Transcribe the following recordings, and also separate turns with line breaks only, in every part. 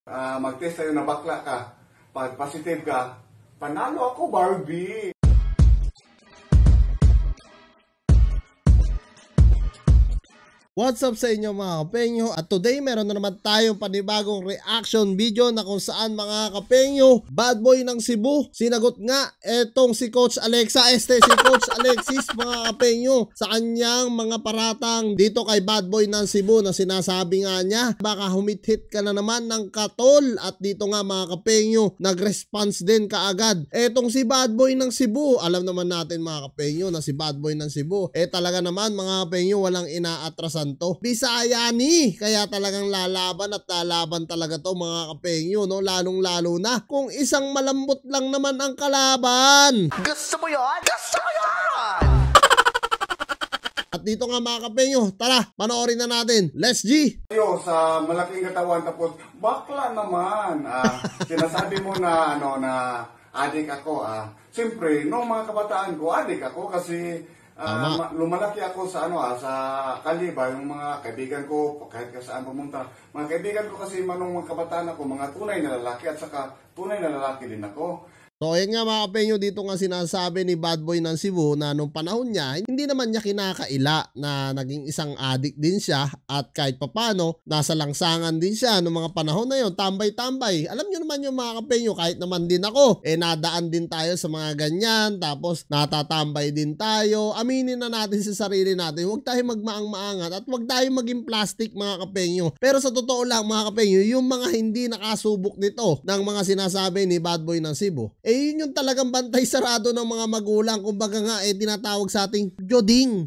Mag-test tayo na bakla ka. Pag positive ka, panalo ako, Barbie.
What's up sa inyo mga kapengyo? At today meron na naman tayong panibagong reaction video na kung saan mga kapengyo, bad boy ng Cebu, sinagot nga etong si Coach si Coach Alexis mga kapengyo sa kanyang mga paratang dito kay bad boy ng Cebu na sinasabi nga niya baka humit-hit ka na naman ng katol. At dito nga mga kapengyo, nag-response din kaagad etong si bad boy ng Cebu. Alam naman natin mga kapengyo na si bad boy ng Cebu talaga naman mga kapengyo walang inaatrasan to. Bisaya ni, kaya talagang lalaban at lalaban talaga to mga kapengyo, no? Lalong lalo na kung isang malambot lang naman ang kalaban.
Gusto mo yun? Gusto mo yun!
At dito nga mga kapengyo, tara, panoorin na natin. Let's G!
Sa malaking katawan tapos bakla naman. Sinasabi mo na na adik ako. Siyempre, nung mga kabataan ko, adik ako kasi lumalaki ako sa sa Kaliba, yung mga kaibigan ko kahit saan pumunta. Mga kaibigan ko kasi nung mga kabataan ako, mga tunay na lalaki at saka tunay na lalaki din ako.
So ayan nga mga kapengyo, dito nga sinasabi ni bad boy ng Cebu na nung panahon niya, hindi naman niya kinakaila na naging isang addict din siya at kahit papano, nasa langsangan din siya nung mga panahon na yon, tambay-tambay. Alam niyo naman yung mga kapengyo, kahit naman din ako, nadaan din tayo sa mga ganyan, tapos natatambay din tayo. Aminin na natin sa sarili natin, huwag tayo magmaang-maangat at huwag tayo maging plastic mga kapengyo. Pero sa totoo lang mga kapengyo, yung mga hindi nakasubok nito ng mga sinasabi ni bad boy ng Cebu, yun yung talagang bantay sarado ng mga magulang. Kumbaga nga tinatawag sa ating joding.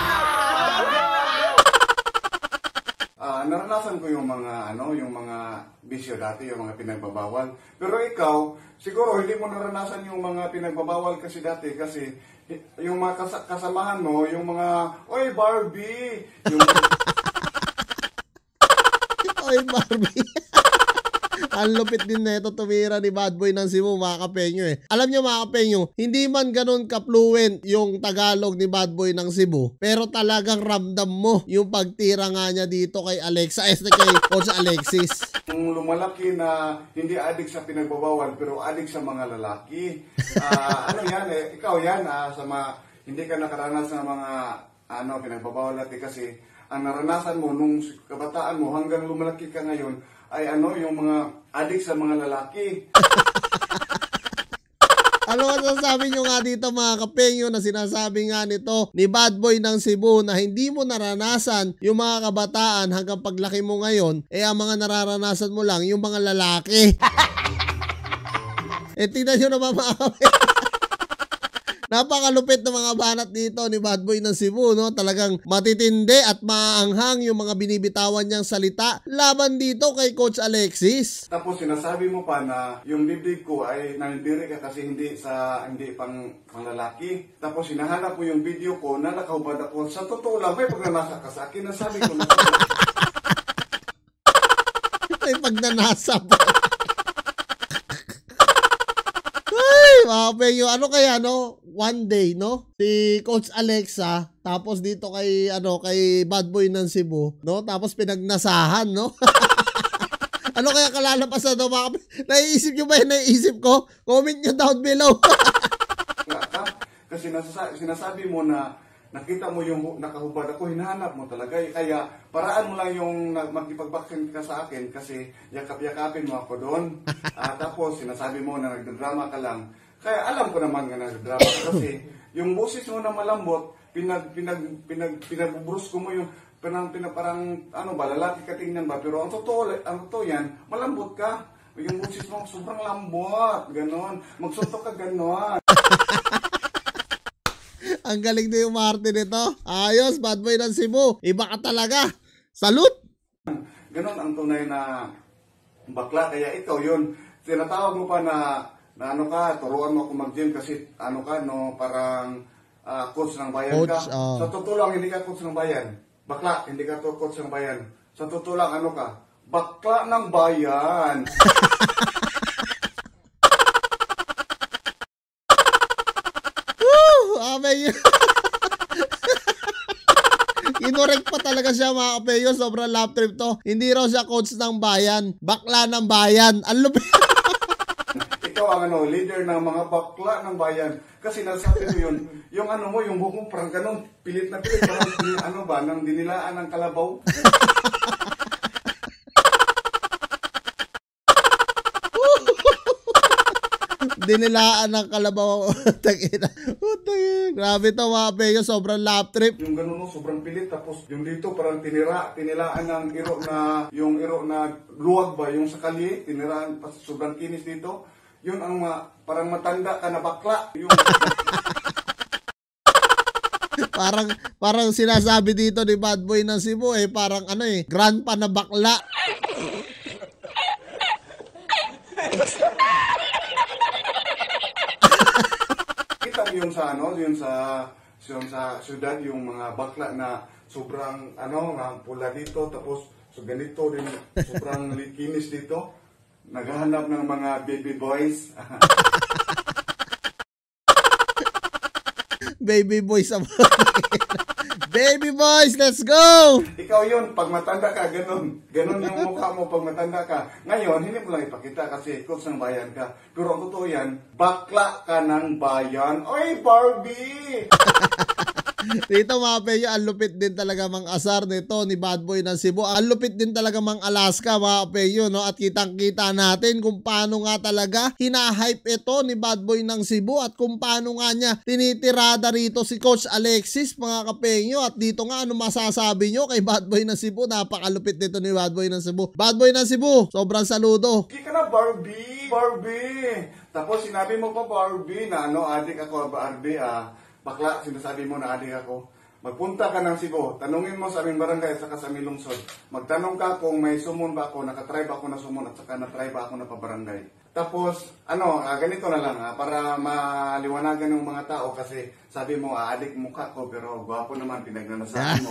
Naranasan ko yung mga yung mga bisyo dati, yung mga pinagbabawal. Pero ikaw, siguro hindi mo naranasan yung mga pinagbabawal kasi dati kasi yung mga kasamahan mo, yung mga oy Barbie, yung
oy Barbie. Ang lupit din neto tumira ni bad boy ng Cebu mga kapengyo Alam nyo mga kapengyo, hindi man ganun ka-fluent yung Tagalog ni bad boy ng Cebu, pero talagang ramdam mo yung pagtira nga niya dito kay kay Coach Alexis.
Yung lumalaki na hindi adik sa pinagbabawal pero adik sa mga lalaki. Ikaw yan sa mga hindi ka nakaranas ng mga pinagbabawal natin kasi ang naranasan mo nung kabataan mo hanggang lumalaki ka ngayon ay yung mga adik sa mga lalaki.
Ano ang sasabi nyo nga dito mga kapengyo na sinasabi nga nito ni bad boy ng Cebu na hindi mo naranasan yung mga kabataan hanggang paglaki mo ngayon, ang mga nararanasan mo lang yung mga lalaki. Tingnan nyo naman mga kapengyo. Napakalupit ng mga banat dito ni bad boy ng Cebu, no? Talagang matitindi at maanghang yung mga binibitawan niyang salita laban dito kay Coach Alexis.
Tapos sinasabi mo pa na yung bibig ko ay nandiri ka kasi hindi pang lalaki. Tapos hinahanap ko yung video ko na nakahubad ako. Sa totoo lang, may pagnanasa ka sa akin. Nasabi ko na
may pagnanasa pa. Mga kapengyo, kaya one day si Coach Alexa tapos dito kay kay bad boy ng Cebu tapos pinagnasahan ano kaya kalalapasan mga kapengyo? Naiisip nyo ba yung naiisip ko? Comment nyo down below.
Kasi sinasabi mo na nakita mo yung nakahubad ako, hinahanap mo talaga. Kaya paraan mo lang yung magkipagbaksin ka sa akin kasi yakap-yakapin mo ako doon. Tapos sinasabi mo na nagdrama ka lang. Kaya alam ko naman nga nagdrama ka kasi yung boses mo na malambot, pinagbubrus ko mo yung parang lalaki ka tingnan ba? Pero ang totoo yan, malambot ka. Yung boses mo sobrang lambot, ganon. Magsuntok ka ganon.
Ang galing na yung umarte nito. Ayos, bad boy ng Cebu. Iba ka talaga. Salute!
Ganon ang tunay na bakla. Kaya ikaw yun, tinatawag mo pa na turuan mo ako mag-gym kasi parang coach ng bayan ka. Sa totoo lang, hindi ka coach ng bayan. Bakla, hindi ka coach ng bayan. Sa totoo lang, ka? Bakla ng bayan.
Kinorek pa talaga siya mga kapeyo. Sobrang lap trip to. Hindi raw siya coach ng bayan. Bakla ng bayan. Ang lupit.
Ikaw ang leader ng mga bakla ng bayan. Kasi nasabi mo yun, yung mo, yung buhok mo parang ganun, pilit na pilit. Parang nang dinilaan ng kalabaw.
Dinilaan ng kalabaw. Tangina. Grabe to mga kapeyo. Sobrang lap trip.
Yung ganun mo, sobrang pilit. Tapos yung dito parang tinilaan ng iro na, yung iro na luwag ba, yung sakali, tiniraan, sobrang kinis dito. Yun ang parang matanda ka na bakla. Yung...
parang sinasabi dito ni Bad Boy ng Cebu parang grandpa na bakla.
Yung sa syudad, yung mga bakla na sobrang pula dito, tapos so ganito din, sobrang likinis dito, naghahanap ng mga baby boys.
Baby boys. Baby boys, let's go!
Ikaw yun, pag matanda ka, ganun yung mukha mo pag matanda ka. Ngayon, hindi mo lang ipakita kasi coach ng bayan ka. Pero ang totoo yan, bakla ka ng bayan. Oy, Barbie!
Dito mga kapeyo, ang lupit din talaga mang asar nito ni Bad Boy ng Cebu. Ang lupit din talaga mang Alaska mga kapeyo, no? At kitang-kita natin kung paano nga talaga hinahype ito ni Bad Boy ng Cebu at kung paano nga niya tinitirada rito si Coach Alexis mga kapeyo. At dito nga, ano masasabi nyo kay Bad Boy ng Cebu? Napakalupit nito ni Bad Boy ng Cebu. Bad Boy ng Cebu, sobrang saludo.
Hindi ka na Barbie! Barbie! Tapos sinabi mo pa Barbie na adik ako Barbie bakla, sinasabi mo na adik ako. Magpunta ka ng Cebu, tanungin mo sa aming barangay at saka sa aming lungsod. Magtanong ka kung may sumon ba ako, nakatry ba ako na sumon at saka natry ba ako na pabarangay. Tapos, ganito na lang para maliwanagan ng mga tao kasi sabi mo, adik mukha ko pero gwapo naman pinagnanasahan mo.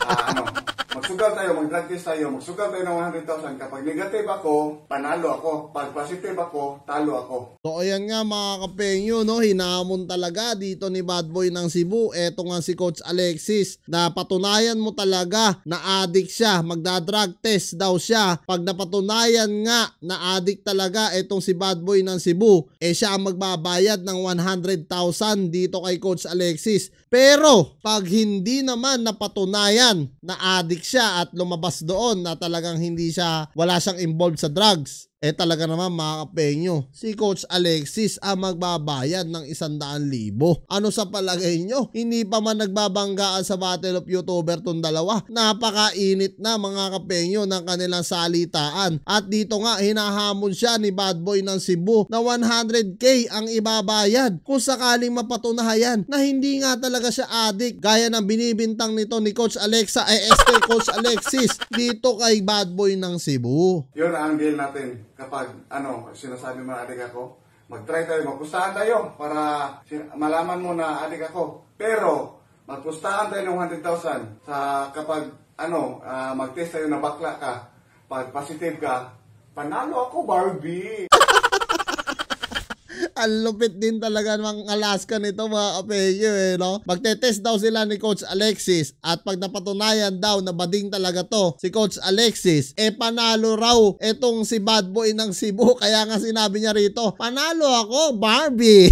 Magsugal tayo, mag-drug test tayo, magsugal tayo ng 100,000. Kapag negative ako, panalo ako. Pag positive ako, talo ako.
So ayan nga mga kapenyo, no, hinamon talaga dito ni Bad Boy ng Cebu. Eto nga si Coach Alexis na patunayan mo talaga na addict siya. Magda-drug test daw siya. Pag napatunayan nga na addict talaga etong si Bad Boy ng Cebu, siya ang magbabayad ng 100,000 dito kay Coach Alexis. Pero pag hindi naman napatunayan na addict siya at lumabas doon na talagang wala siyang involved sa drugs, talaga naman mga kapenyo, si Coach Alexis ang magbabayad ng 100,000. Ano sa palagay nyo? Hindi pa man nagbabanggaan sa Battle of YouTuber tong dalawa. Napakainit na mga kapenyo ng kanilang salitaan. At dito nga hinahamon siya ni Bad Boy ng Cebu na 100K ang ibabayad kung sakaling mapatunayan na hindi nga talaga siya addict gaya ng binibintang nito ni Coach Coach Alexis dito kay Bad Boy ng Cebu.
Yun ang deal natin. Kapag sinasabi mo na adik ako, mag-try tayo, magpustahan tayo para malaman mo na adik ako. Pero magpustahan tayo ng 100,000 sa kapag mag-test tayo na bakla ka, pag positive ka, panalo ako Barbie.
Ang lupit din talaga ng Alaska nito mga kapeyo no? Magte-test daw sila ni Coach Alexis at pag napatunayan daw na bading talaga to si Coach Alexis, panalo raw etong si Bad Boy ng Cebu. Kaya nga sinabi niya rito, panalo ako Barbie.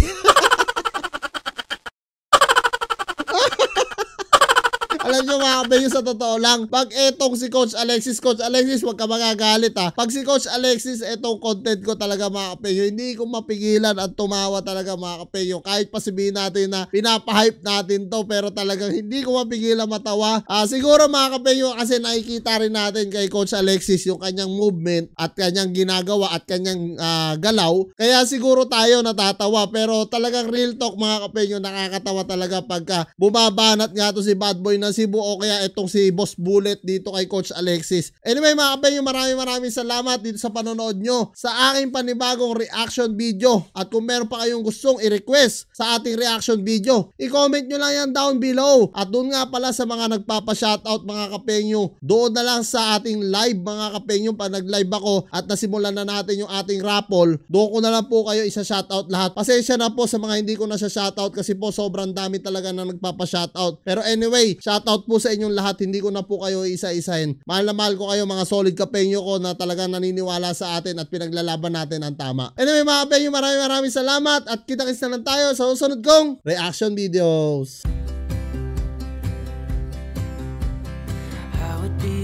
Alam nyo mga kapeyo, sa totoo lang, pag etong si Coach Alexis, wag ka magagalit pag si Coach Alexis, etong content ko talaga mga kapeyo, hindi ko mapigilan at tumawa talaga mga kapeyo. Kahit pa sabihin natin na pinapahype natin to, pero talagang hindi ko mapigilan matawa. Siguro mga kapeyo, kasi nakikita rin natin kay Coach Alexis yung kanyang movement at kanyang ginagawa at kanyang galaw. Kaya siguro tayo natatawa, pero talagang real talk mga kapeyo, nakakatawa talaga pagka bumabanat nga to si Bad Boy na Cebu o kaya itong si Boss Bullet dito kay Coach Alexis. Anyway mga kapenyo, maraming salamat dito sa panonood nyo sa aking panibagong reaction video. At kung meron pa kayong gustong i-request sa ating reaction video, i-comment nyo lang yan down below. At doon nga pala sa mga nagpapa-shoutout mga kapenyo, doon na lang sa ating live mga kapenyo, pag nag-live ako at nasimulan na natin yung ating raffle, doon ko na lang po kayo isa-shoutout lahat. Pasensya na po sa mga hindi ko na siya shoutout kasi po sobrang dami talaga na nagpapa-shoutout. Pero anyway, shoutout Shoutout po sa inyong lahat. Hindi ko na po kayo isa-isahin. Mahal na mahal ko kayo mga solid kapenyo ko na talagang naniniwala sa atin at pinaglalaban natin ang tama. Anyway mga kapenyo, maraming salamat at kita-kits na lang tayo sa susunod kong reaction videos.
How it be